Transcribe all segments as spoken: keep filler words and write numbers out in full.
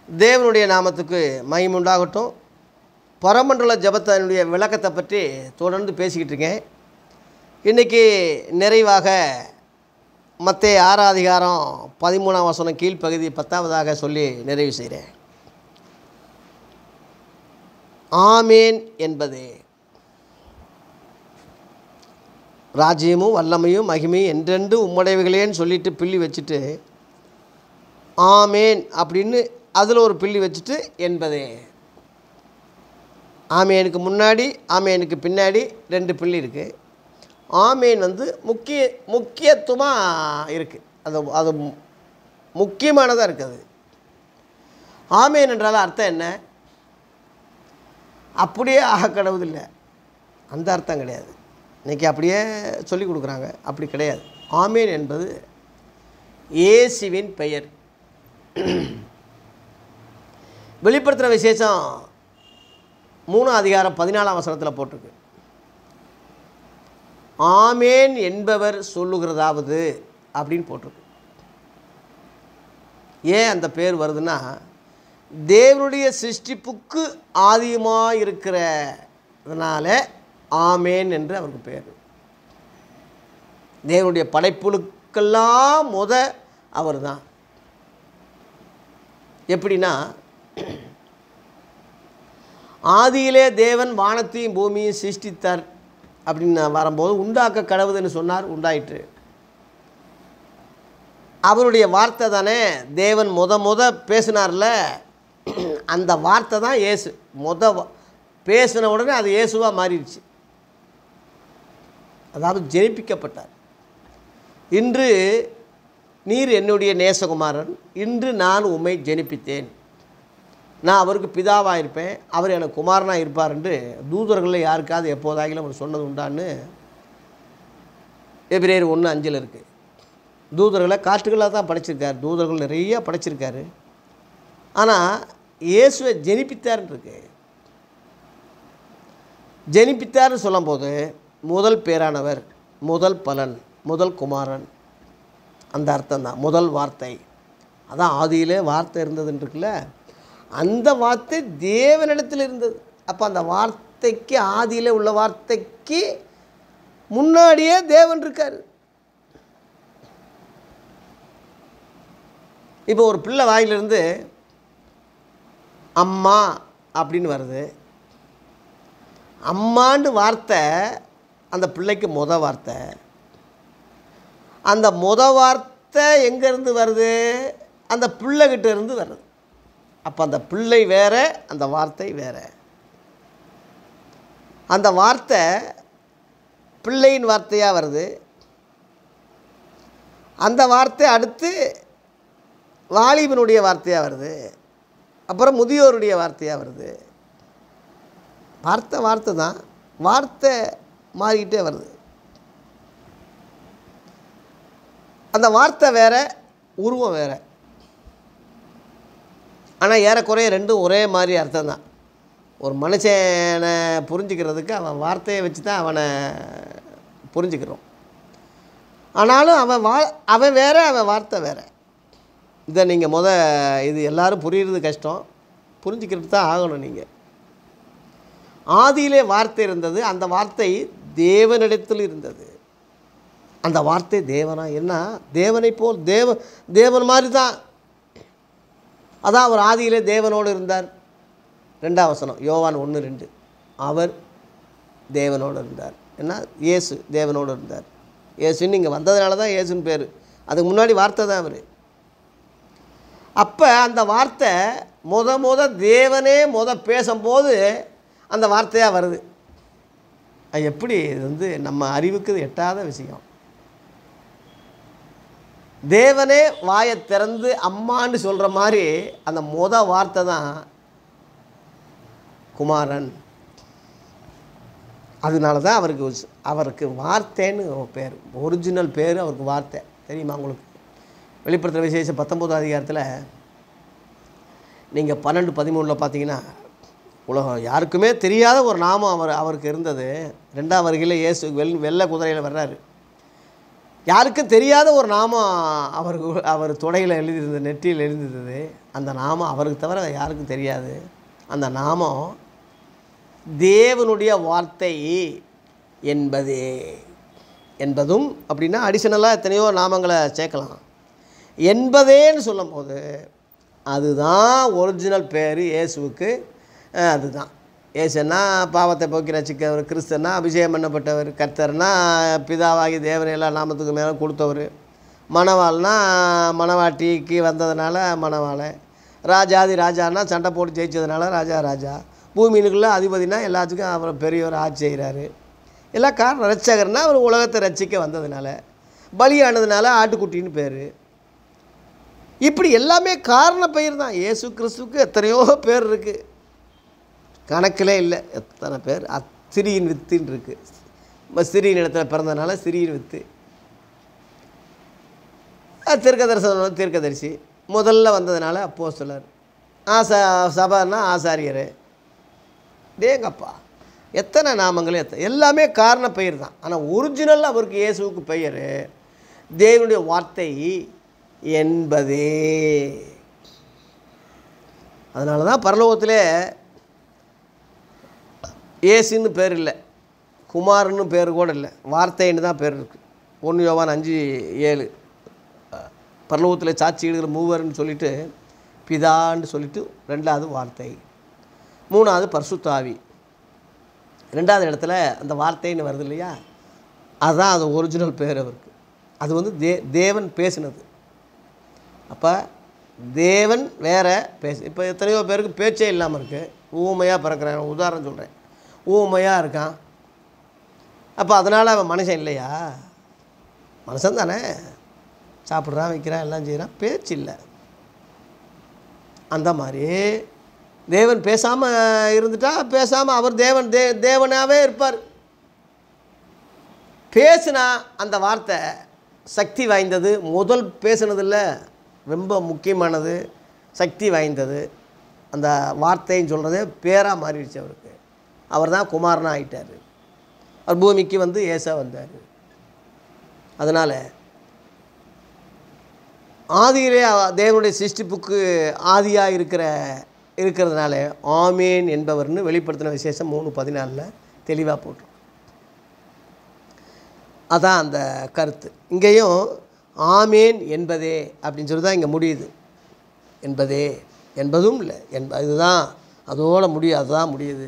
தேவனுடைய நாமத்துக்கு மகிமை உண்டாகட்டும். பரமண்டல ஜபத்தினுடைய விளக்கத்தை பற்றி தொடர்ந்து பேசிக்கிட்டு இருக்கேன். இன்றைக்கி நிறைவாக மத்தேயு ஆறாம் அதிகாரம் பதிமூணாம் வசனம் கீழ்ப்பகுதி பத்தாவதாக சொல்லி நிறைவு செய்கிறேன். ஆமேன் என்பது ராஜ்யமும் வல்லமையும் மகிமையும் என்றென்று உம்முடையவைகளேன்னு சொல்லிட்டு பில்லி வச்சுட்டு ஆமேன் அப்படின்னு அதில் ஒரு பில்லி வச்சுட்டு என்பதே. ஆமேனுக்கு முன்னாடி ஆமேனுக்கு பின்னாடி ரெண்டு பில்லி இருக்குது. ஆமேன் வந்து முக்கிய முக்கியத்துவமாக இருக்குது. அது அது முக்கியமானதாக இருக்குது. ஆமேன் என்றால் அர்த்தம் என்ன? அப்படியே ஆக கடவுதில்லை, அந்த அர்த்தம் கிடையாது. இன்றைக்கி அப்படியே சொல்லி கொடுக்குறாங்க, அப்படி கிடையாது. ஆமேன் என்பது இயேசுவின் பெயர். வெளிப்படுத்துகிற விசேஷம் மூணாம் அதிகாரம் பதினாலாம் வசனத்தில் போட்டிருக்கு. ஆமேன் என்பவர் சொல்லுகிறதாவது அப்படின்னு போட்டிருக்கு. ஏன் அந்த பேர் வருதுன்னா, தேவனுடைய சிருஷ்டிப்புக்கு ஆதியமாக இருக்கிறதுனால ஆமேன் என்று அவருக்கு பேர். தேவனுடைய படைப்புகளுக்கெல்லாம் முத அவர் தான். எப்படின்னா, ஆதியிலே தேவன் வானத்தையும் பூமியும் சிருஷ்டித்தார் அப்படின்னு வரும்போது உண்டாக்க கடவுதுன்னு சொன்னார், உண்டாயிற்று. அவருடைய வார்த்தை தானே தேவன் முத முத பேசினார்ல, அந்த வார்த்தை தான் இயேசு. முத பேசின உடனே அது இயேசுவாக மாறிடுச்சு. அதாவது ஜெனிப்பிக்கப்பட்டார். இன்று நீர் என்னுடைய நேசகுமாரன், இன்று நான் உம்மை ஜெனிப்பித்தேன், நான் அவருக்கு பிதாவாக இருப்பேன், அவர் எனக்கு குமாரனாக இருப்பார் என்று தூதர்களில் யாருக்காவது எப்போதாகிலும் அவர் சொன்னது உண்டான்னு எபிரேயர் ஒன்று அஞ்சில் இருக்குது. தூதர்களை காற்றுகளாக தான் படைச்சிருக்கார், தூதர்கள் நிறைய படைச்சிருக்காரு. ஆனால் இயேசுவை ஜெனிப்பித்தார்ன்னு இருக்கு. ஜெனிப்பித்தார்னு சொல்லும்போது முதல் பேரானவர், முதல் பலன், முதல் குமாரன், அந்த அர்த்தம் தான். முதல் வார்த்தை, அதான் ஆதியிலே வார்த்தை இருந்ததுன்னு இருக்குல்ல, அந்த வார்த்தை தேவனிடத்தில் இருந்தது. அப்போ அந்த வார்த்தைக்கு, ஆதியில் உள்ள வார்த்தைக்கு முன்னாடியே தேவன் இருக்கார். இப்போ ஒரு பிள்ளை வாயிலிருந்து அம்மா அப்படின்னு வருது. அம்மாண்டு வார்த்தை அந்த பிள்ளைக்கு முத வார்த்தை. அந்த முத வார்த்தை எங்கேருந்து வருது? அந்த பிள்ளைகிட்ட இருந்து வருது. அப்போ அந்த பிள்ளை வேற, அந்த வார்த்தை வேற. அந்த வார்த்தை பிள்ளையின் வார்த்தையாக வருது. அந்த வார்த்தை அடுத்து வாலிபனுடைய வார்த்தையாக வருது. அப்புறம் முதியோருடைய வார்த்தையாக வருது. வார்த்தை வார்த்தை தான், வார்த்தை மாறிக்கிட்டே வருது. அந்த வார்த்தை வேறு, உருவம் வேறு. ஆனால் ஏறக்குறைய ரெண்டும் ஒரே மாதிரி அர்த்தம் தான். ஒரு மனுஷனை புரிஞ்சுக்கிறதுக்கு அவன் வார்த்தையை வச்சு தான் அவனை புரிஞ்சுக்கிறோம். ஆனாலும் அவன் வா அவன் வேறு, அவன் வார்த்தை வேறு. இதை நீங்கள் முத இது எல்லோரும் புரிகிறது கஷ்டம், புரிஞ்சுக்கிறது தான் ஆகணும். நீங்கள் ஆதியிலே வார்த்தை இருந்தது, அந்த வார்த்தை தேவனிடத்தில் இருந்தது. அந்த வார்த்தை தேவனா என்ன? தேவனை போல், தேவ தேவன் மாதிரி தான். அதான் அவர் ஆதியிலே தேவனோடு இருந்தார். ரெண்டாம் வசனம் யோவான் ஒன்று ரெண்டு, அவர் தேவனோடு இருந்தார். என்ன? இயேசு தேவனோடு இருந்தார். இயேசுன்னு இங்கே வந்ததுனால தான் இயேசுன்னு பேர். அதுக்கு முன்னாடி வார்த்தை தான் அவர். அப்போ அந்த வார்த்தை முத முத தேவனே முத பேசும்போது அந்த வார்த்தையாக வருது. அது எப்படி? இது வந்து நம்ம அறிவுக்கு எட்டாத விஷயம். தேவனே வாயை திறந்து அம்மான்னு சொல்கிற மாதிரி அந்த முத வார்த்தை தான் குமாரன். அதனால தான் அவருக்கு அவருக்கு வார்த்தைன்னு பேர், ஒரிஜினல் பேர் அவருக்கு வார்த்தை. தெரியுமா உங்களுக்கு? வெளிப்படுத்துகிற விசேஷம் பத்தொம்போதாம் அதிகாரத்தில் நீங்கள் பன்னெண்டு பதிமூணில் பார்த்தீங்கன்னா, உலகம் யாருக்குமே தெரியாத ஒரு நாமம் அவர் அவருக்கு இருந்தது. ரெண்டாம் வருகையில் இயேசு வெள் வெள்ளை குதிரையில் வர்றாரு. யாருக்கும் தெரியாத ஒரு நாமம் அவருக்கு அவர் தொடையில் எழுதியிருந்தது, நெற்றியில் எழுதியிருந்தது. அந்த நாமம் அவருக்கு தவிர யாருக்கும் தெரியாது. அந்த நாமம் தேவனுடைய வார்த்தை என்பதே. என்பதும் அப்படின்னா அடிஷனலாக எத்தனையோ நாமங்களை சேர்க்கலாம். என்பதேன்னு சொல்லும் போது அதுதான் ஒரிஜினல் பேர் இயேசுவுக்கு. அதுதான் இயேசுன்னா பாவத்தை போக்கி ரட்சிக்கிறவர், கிறிஸ்தன்னா அபிஷேகம் பண்ணப்பட்டவர், கர்த்தர்னா பிதாவாகி தேவனை எல்லா நாமத்துக்கு மேலே கொடுத்தவர், மணவாள்னா மணவாட்டிக்கு வந்ததுனால மணவாளன், ராஜாதி ராஜான்னா சண்டை போட்டு ஜெயிச்சதுனால ராஜா ராஜா, பூமியினுக்குள்ளே அதிபதினா எல்லாத்துக்கும் அவர் பெரியவர் ஆட்சி செய்கிறாரு. எல்லா காரணம் ரட்சகர்னால் அவர் உலகத்தை ரட்சிக்க வந்ததுனால, பலியானதுனால ஆட்டுக்குட்டின்னு பேர். இப்படி எல்லாமே காரண பெயர் தான். இயேசு கிறிஸ்துவுக்கு எத்தனையோ பேர் இருக்குது, கணக்கிலே இல்லை. எத்தனை பேர். சிறியின் வித்துன்னு இருக்குது. சிறியின் இடத்துல பிறந்ததுனால சிறியின் வித்து. தீர்க்கதரிசனம் தீர்க்கதரிசி முதல்ல வந்ததுனால அப்போஸ்தலர், ஆசா சபைன்னா ஆசாரியர். டேங்கப்பா எத்தனை நாமங்கள், எத்தனை எல்லாமே காரண பெயர் தான். ஆனால் ஒரிஜினல் அவருக்கு இயேசுவுக்கு பெயர் தேவனுடைய வார்த்தை என்பதே. அதனால தான் பரலோகத்திலே இயேசுன்னு பேர் இல்லை, குமார்னு பேர் கூட இல்லை, வார்த்தைன்னு தான் பேர் இருக்குது. ஒன்று யோவான் அஞ்சு ஏழு பரலோகத்தில் சாட்சி எழுதுகிற மூவர்னு சொல்லிட்டு பிதான்னு சொல்லிட்டு ரெண்டாவது வார்த்தை, மூணாவது பரிசுத்த ஆவி, ரெண்டாவது இடத்துல அந்த வார்த்தைன்னு வருது இல்லையா, அதுதான் அது ஒரிஜினல் பேர் அவருக்கு. அது வந்து தே தேவன் பேசினது. அப்போ தேவன் வேறு பேசு. இப்போ எத்தனையோ பேருக்கு பேச்சே இல்லாமல் இருக்குது, ஊமையாக பிறக்கிறாங்க. உதாரணம் சொல்கிறேன், ஊமையாக இருக்கான். அப்போ அதனால் அவன் மனுஷன் இல்லையா? மனுஷன் தானே, சாப்பிட்றான், வைக்கிறான், எல்லாம் செய்கிறான், பேச்சு இல்லை. அந்த மாதிரி தேவன் பேசாமல் இருந்துட்டா, பேசாமல் அவர் தேவன் தே தேவனாகவே இருப்பார். பேசுனா அந்த வார்த்தை சக்தி வாய்ந்தது. முதல் பேசுனதில்லை, ரொம்ப முக்கியமானது, சக்தி வாய்ந்தது. அந்த வார்த்தைன்னு சொல்கிறதே பேராக மாறிடுச்சு அவருக்கு. அவர் தான் குமாரனாக ஆகிட்டார். அவர் பூமிக்கு வந்து ஏசா வந்தார். அதனால் ஆதியிலே தேவனுடைய சிருஷ்டிப்புக்கு ஆதியாக இருக்கிற இருக்கிறதுனால ஆமேன் என்பவர்னு வெளிப்படுத்தின விசேஷம் மூணு பதினாலில் தெளிவாக போட்டோம். அதான் அந்த கருத்து. இங்கேயும் ஆமேன் என்பதே அப்படின்னு சொல்லி தான் இங்கே முடியுது. என்பதே என்பதும் இல்லை, என்ப இதுதான் அதோட முடியும், அதுதான் முடியுது.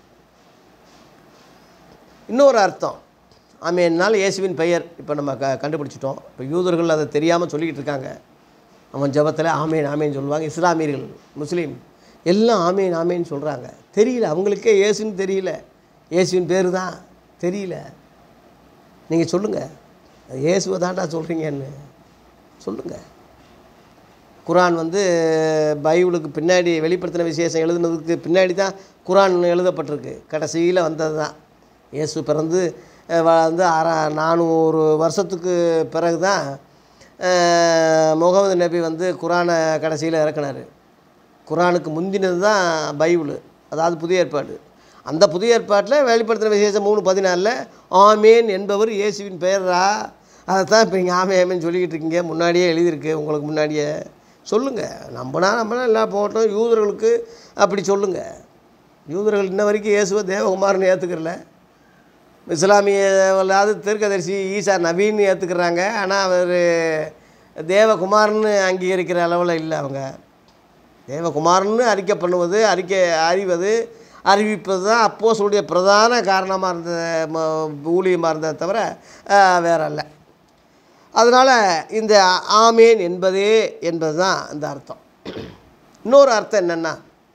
இன்னொரு அர்த்தம் ஆமேன்னால் இயேசுவின் பெயர். இப்போ நம்ம க கண்டுபிடிச்சிட்டோம். இப்போ யூதர்கள் அதை தெரியாமல் சொல்லிக்கிட்டு இருக்காங்க. அவன் ஜபத்தில் ஆமேன் ஆமேன்னு சொல்லுவாங்க. இஸ்லாமியர்கள், முஸ்லீம் எல்லாம் ஆமேன் ஆமேன்னு சொல்கிறாங்க. தெரியல, அவங்களுக்கே இயேசுன்னு தெரியல, இயேசுவின் பேர் தான் தெரியல. நீங்கள் சொல்லுங்கள், இயேசுவை தாண்டா சொல்கிறீங்கன்னு சொல்லுங்கள். குரான் வந்து பைபிளுக்கு பின்னாடி வெளிப்படுத்தின விசேஷம் எழுதுனதுக்கு பின்னாடி தான் குரான் எழுதப்பட்டிருக்கு. கடைசியில் வந்தது தான். இயேசு பிறந்து வந்து அற நானூறு வருஷத்துக்கு பிறகு தான் முகமது நபி வந்து குரானை கடைசியில் இறக்குனார். குரானுக்கு முந்தினது தான் பைபிள், அதாவது புதிய ஏற்பாடு. அந்த புதிய ஏற்பாட்டில் வெளிப்படுத்தின விசேஷம் மூணு பதினாலில் ஆமேன் என்பவர் இயேசுவின் பெயரா, அதை தான் இப்போ நீங்கள் ஆமே ஆமேன்னு சொல்லிக்கிட்டு இருக்கீங்க. முன்னாடியே எழுதியிருக்கு, உங்களுக்கு முன்னாடியே சொல்லுங்கள். நம்பினா நம்பினா எல்லாம் போட்டோம். யூதர்களுக்கு அப்படி சொல்லுங்கள். யூதர்கள் இன்ன வரைக்கும் இயேசுவை தேவகுமாரன்னு ஏற்றுக்கிறல. இஸ்லாமியாவது தீர்க்கதரிசி ஈசா நபின்னு ஏற்றுக்கிறாங்க. ஆனால் அவர் தேவகுமாரன்னு அங்கீகரிக்கிற அளவில் இல்லை. அவங்க தேவகுமாரன்னு அறிக்கை பண்ணுவது, அறிக்கை அறிவது, அறிவிப்பது தான் அப்போஸ்தலருடைய பிரதான காரணமாக இருந்த ஊழியமாக இருந்ததை தவிர வேற அல்ல. அதனால் இந்த ஆமேன் என்பதே என்பது தான் இந்த அர்த்தம். இன்னொரு அர்த்தம் என்னென்னா,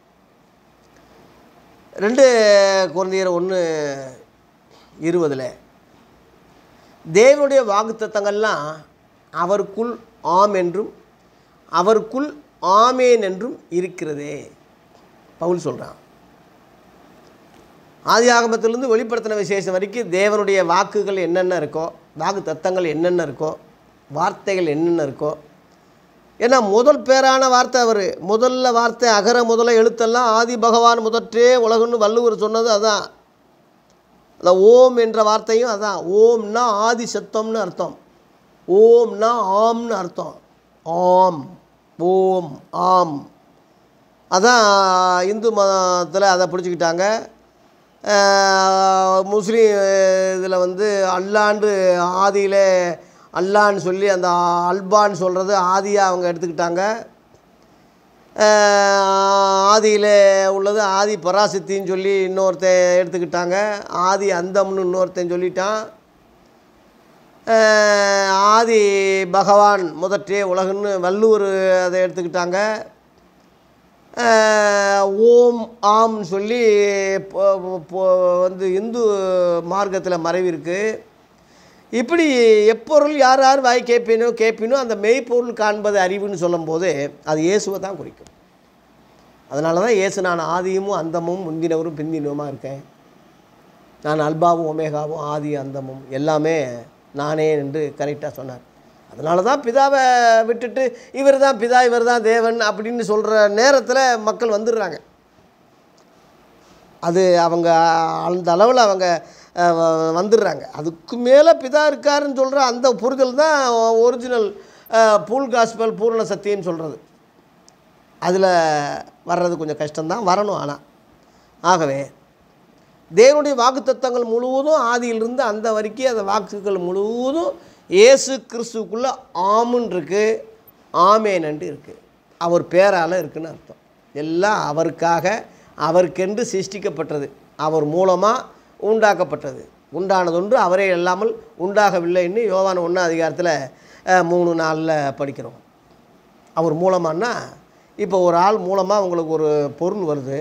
ரெண்டு கொரிந்தியர் ஒன்று இருபதில் தேவனுடைய வாக்குத்தத்தங்கள்லாம் அவருக்குள் ஆம் என்றும் அவருக்குள் ஆமேன் என்றும் இருக்கிறதே பவுல் சொல்கிறான். ஆதி ஆகமத்திலிருந்து வெளிப்படுத்தின விசேஷம் வரைக்கும் தேவனுடைய வாக்குகள் என்னென்ன இருக்கோ, வாக்கு தத்தங்கள் என்னென்ன இருக்கோ, வார்த்தைகள் என்னென்ன இருக்கோ. ஏன்னா முதல் பேரான வார்த்தை அவர். முதல்ல வார்த்தை அகர முதல எழுத்தெல்லாம் ஆதி பகவான் முதற்றே உலகன்னு வள்ளுவர் சொன்னது அதான். அந்த ஓம் என்ற வார்த்தையும் அதான். ஓம்னா ஆதி சத்தம்னு அர்த்தம். ஓம்னா ஆம்னு அர்த்தம். ஆம், ஓம், ஆம். அதான் இந்து மதத்தில் அதை பிடிச்சிக்கிட்டாங்க. முஸ்லீம் இதில் வந்து அல்லாண்டு ஆதியில் அல்லான்னு சொல்லி அந்த அல்பான்னு சொல்கிறது ஆதியாக அவங்க எடுத்துக்கிட்டாங்க. ஆதியில் உள்ளது ஆதி பராசக்தின்னு சொல்லி இன்னொருத்தன் எடுத்துக்கிட்டாங்க. ஆதி அந்தம்னு இன்னொருத்தன் சொல்லிட்டான். ஆதி பகவான் முதற்றே உலகுன்னு வள்ளுவர் அதை எடுத்துக்கிட்டாங்க. ஓம் ஆம்னு சொல்லி வந்து இந்து மார்க்கத்தில் மறைவு இருக்குது. இப்படி எப்பொருள் யார் யார் வாய் கேட்பினோ கேட்பினோ அந்த மெய்ப்பொருள் காண்பது அறிவுன்னு சொல்லும்போது அது இயேசுவை தான் குறிக்கும். அதனால தான் இயேசு நான் ஆதியும் அந்தமும் முந்தினவரும் பிந்தினவுமா இருக்கேன், நான் அல்பாவும் ஒமேகாவும் ஆதி அந்தமும் எல்லாமே நானே என்று கரெக்டாக சொன்னார். அதனால தான் பிதாவை விட்டுட்டு இவர் தான் பிதா இவர் தான் தேவன் அப்படின்னு சொல்கிற நேரத்தில் மக்கள் வந்துடுறாங்க. அது அவங்க அந்த அளவில் அவங்க வந்துடுறாங்க. அதுக்கு மேலே பிதா இருக்காருன்னு சொல்கிற அந்த புரிதல் தான் ஒரிஜினல் பூல் காஸ்பல் பூர்ண சத்தியன்னு சொல்கிறது. அதில் வர்றது கொஞ்சம் கஷ்டம்தான், வரணும். ஆனால் ஆகவே தேவனுடைய வாக்குத்தத்தங்கள் முழுவதும் ஆதியிலிருந்து அந்த வரைக்கும் அந்த வாக்குகள் முழுவதும் இயேசு கிறிஸ்துக்குள்ளே ஆமுன்னு இருக்குது, ஆமேனன்று இருக்குது. அவர் பேரால் இருக்குதுன்னு அர்த்தம். எல்லாம் அவருக்காக அவருக்கென்று சிருஷ்டிக்கப்பட்டது, அவர் மூலமாக உண்டாக்கப்பட்டது. உண்டானதொன்று அவரே இல்லாமல் உண்டாகவில்லைன்னு யோவான் ஒன்றாம் அதிகாரத்தில் மூணு நாளில் படிக்கிறோம். அவர் மூலமானா இப்போ ஒரு ஆள் மூலமாக உங்களுக்கு ஒரு பொருள் வருது,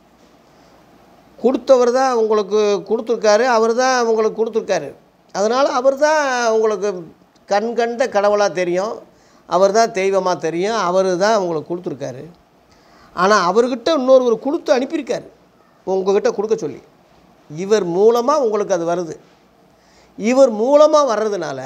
கொடுத்தவர் தான் உங்களுக்கு கொடுத்துருக்காரு, அவர் தான் உங்களுக்கு கொடுத்துருக்காரு. அதனால் அவர் தான் உங்களுக்கு கண் கண்ட கடவுளாக தெரியும், அவர் தான் தெய்வமாக தெரியும், அவர் தான் உங்களுக்கு கொடுத்துருக்காரு. ஆனால் அவர்கிட்ட இன்னொருவர் கொடுத்து அனுப்பியிருக்காரு உங்கள்கிட்ட கொடுக்க சொல்லி. இவர் மூலமாக உங்களுக்கு அது வருது. இவர் மூலமாக வர்றதுனால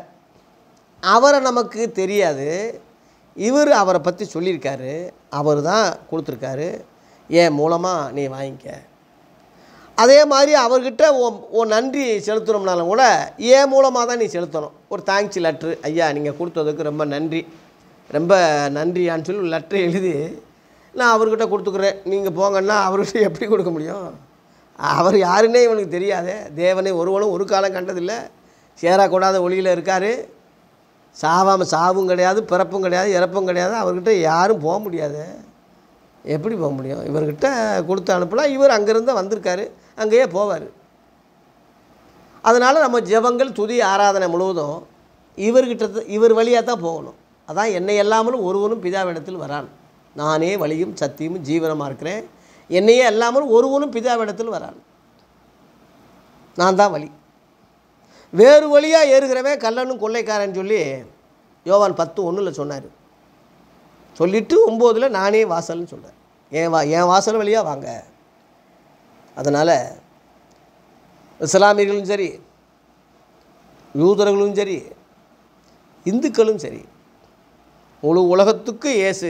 அவரை நமக்கு தெரியாது, இவர் அவரை பற்றி சொல்லியிருக்காரு, அவர் தான் கொடுத்துருக்காரு, ஏன் மூலமாக நீ வாங்கிக்க. அதே மாதிரி அவர்கிட்ட ஓ நன்றி செலுத்தணும்னாலும் கூட ஏன் மூலமாக தான் நீ செலுத்தணும். ஒரு தேங்க்ஸ் லெட்ரு, ஐயா நீங்கள் கொடுத்ததுக்கு ரொம்ப நன்றி, ரொம்ப நன்றியான்னு சொல்லி ஒரு லெட்ரு எழுதி நான் அவர்கிட்ட கொடுத்துக்குறேன், நீங்கள் போங்கன்னா அவர்கிட்ட எப்படி கொடுக்க முடியும்? அவர் யாருன்னே இவனுக்கு தெரியாதே. தேவனை ஒருவனும் ஒரு காலம் கண்டதில்லை, சேரக்கூடாத ஒளியில் இருக்கார், சாவாமல் சாவும் கிடையாது, பிறப்பும் கிடையாது, இறப்பும் கிடையாது. அவர்கிட்ட யாரும் போக முடியாது. எப்படி போக முடியும்? இவர்கிட்ட கொடுத்து அனுப்பலாம், இவர் அங்கேருந்து வந்திருக்காரு, அங்கேயே போவார். அதனால் நம்ம ஜெபங்கள் துதி ஆராதனை முழுவதும் இவர்கிட்ட இவர் வழியாக தான் போகணும். அதான் என்னை எல்லாமலும் ஒருவனும் பிதாவிடத்தில் வரான், நானே வழியும் சத்தியமும் ஜீவனமாக இருக்கிறேன், என்னையே எல்லாமலும் ஒருவனும் பிதாவிடத்தில் வரான், நான் தான் வழி. வேறு வழியாக ஏறுகிறவன் கல்லனும் கொள்ளைக்காரன்னு சொல்லி யோவான் பத்து ஒன்றில் சொன்னார். சொல்லிவிட்டு ஒம்போதில் நானே வாசல்னு சொல்கிறேன், என் வா என் வாசல் வழியாக வாங்க. அதனால் இஸ்லாமியர்களும் சரி, யூதர்களும் சரி, இந்துக்களும் சரி, முழு உலகத்துக்கு இயேசு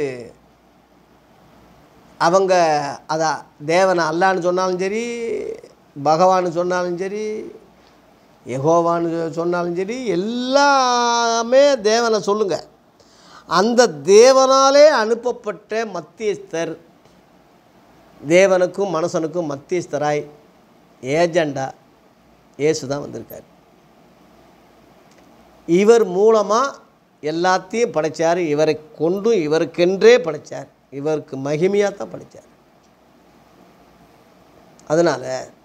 அவங்க அதான் தேவனை அல்லான்னு சொன்னாலும் சரி, பகவான்னு சொன்னாலும் சரி, யெகோவான்னு சொன்னாலும் சரி, எல்லாமே தேவனை சொல்லுங்கள். அந்த தேவனாலே அனுப்பப்பட்ட மத்தியஸ்தர், தேவனுக்கும் மனுஷனுக்கும் மத்தியஸ்தராய் ஏஜெண்டா இயேசு தான் வந்திருக்கார். இவர் மூலமாக எல்லாத்தையும் படைத்தார், இவரை கொண்டு இவருக்கென்றே படைத்தார், இவருக்கு மகிமையாக தான் படைத்தார். அதனால்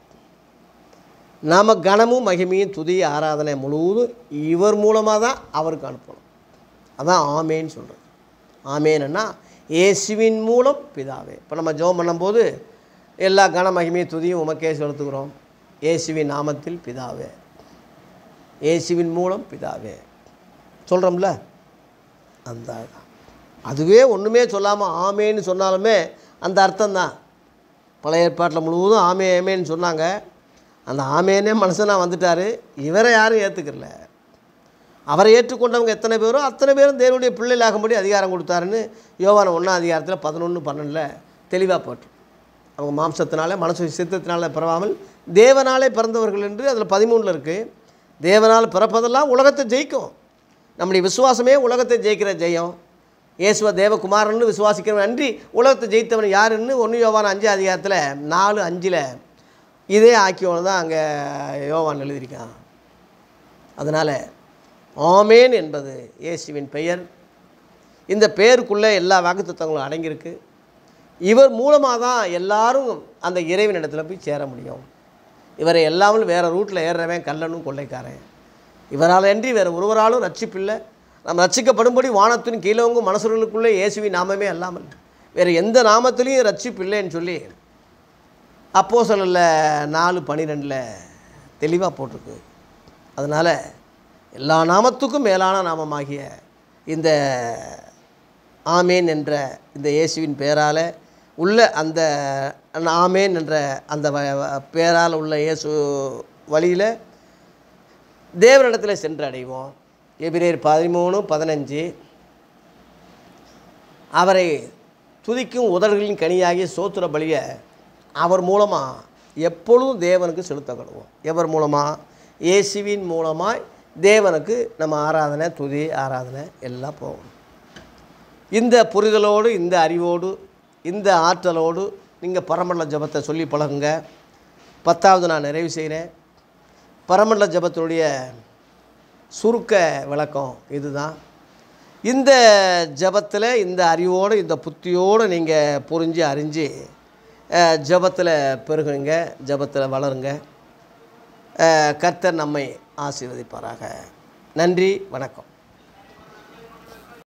நாம் கனமும் மகிமையும் துதி ஆராதனை முழுவதும் இவர் மூலமாக தான் அவருக்கு அனுப்பணும். அதான் ஆமேன்னு சொல்கிறது. ஆமேன்னா இயேசுவின் மூலம் பிதாவே. இப்போ நம்ம ஜெபம் பண்ணும்போது எல்லா கன மகிமையும் துதியும் உமக்கே செலுத்துகிறோம், இயேசுவின் நாமத்தில் பிதாவே, இயேசுவின் மூலம் பிதாவே சொல்கிறோம்ல. அந்த அதுவே ஒன்றுமே சொல்லாமல் ஆமேன்னு சொன்னாலுமே அந்த அர்த்தம்தான். பழைய ஏற்பாட்டில் முழுவதும் ஆமே ஆமேன்னு சொன்னாங்க. அந்த ஆமேனே மனுஷனாக வந்துட்டார், இவரை யாரும் ஏற்றுக்கல. அவரை ஏற்றுக்கொண்டவங்க எத்தனை பேரோ அத்தனை பேரும் தேவனுடைய பிள்ளைகளாகும்படி அதிகாரம் கொடுத்தாருன்னு யோவான் ஒன்றாம் அதிகாரத்தில் பதினொன்று பன்னெண்டில் தெளிவாக போட்டு. அவங்க மாம்சத்தினால மனசு சித்தத்தினால பிறவாமல் தேவனாலே பிறந்தவர்கள் என்று அதில் பதிமூணில் இருக்குது. தேவனால் பிறப்பதெல்லாம் உலகத்தை ஜெயிக்கும், நம்முடைய விசுவாசமே உலகத்தை ஜெயிக்கிற ஜெயம். இயேசுவ தேவகுமாரன்னு விசுவாசிக்கிறவன் அன்றி உலகத்தை ஜெயித்தவன் யாருன்னு ஒன்று யோவான் அஞ்சு அதிகாரத்தில் நாலு அஞ்சில் இதே ஆக்கியோன்னு தான் அங்கே யோவான் எழுதியிருக்கான். அதனால் ஆமேன் என்பது இயேசுவின் பெயர். இந்த பெயருக்குள்ளே எல்லா வாக்குத்தத்தங்களும் அடங்கியிருக்கு. இவர் மூலமாக தான் எல்லாரும் அந்த இறைவன் இடத்துல போய் சேர முடியும். இவரை எல்லாரும் வேறு ரூட்டில் ஏறுறவன் கல்லனும் கொள்ளைக்காரன். இவரால் அன்றி வேறு ஒருவராலும் ரட்சிப்பில்லை. நம்ம ரட்சிக்கப்படும்படி வானத்தின் கீழவங்கும் மனசுகளுக்குள்ளே இயேசுவின் நாமமே அல்லாமல் வேறு எந்த நாமத்திலையும் ரட்சிப்பில்லைன்னு சொல்லி அப்போஸ்தலரில் நாலு பன்னிரெண்டில் தெளிவாக போட்டிருக்கு. அதனால் எல்லா நாமத்துக்கும் மேலான நாமமாகிய இந்த ஆமேன் என்ற இந்த இயேசுவின் பெயரால் உள்ள அந்த ஆமேன் என்ற அந்த பெயரால் உள்ள இயேசு வழியில் தேவனிடத்தில் சென்று அடைவோம். எபிரேயர் பதிமூணு பதினஞ்சு அவரை துதிக்கும் உதடுகளின் கனியாகிய சோத்திர பலியை அவர் மூலமாக எப்பொழுதும் தேவனுக்கு செலுத்தப்படுவோம். எவர் மூலமாக? இயேசுவின் மூலமாக தேவனுக்கு நம்ம ஆராதனை, துதி, ஆராதனை எல்லாம் போகும். இந்த புரிதலோடு, இந்த அறிவோடு, இந்த ஆற்றலோடு நீங்கள் பரமண்டல ஜபத்தை சொல்லி பழகுங்க. பத்தாவது நான் நிறைவு செய்கிறேன். பரமண்டல ஜபத்தினுடைய சுருக்க விளக்கம் இதுதான். இந்த ஜபத்தில் இந்த அறிவோடு, இந்த புத்தியோடு நீங்கள் புரிஞ்சு அறிஞ்சு ஜபத்தில் பெருகுங்க, ஜபத்தில் வளருங்க. கர்த்தர் நம்மை ஆசீர்வதிப்பாராக. நன்றி, வணக்கம்.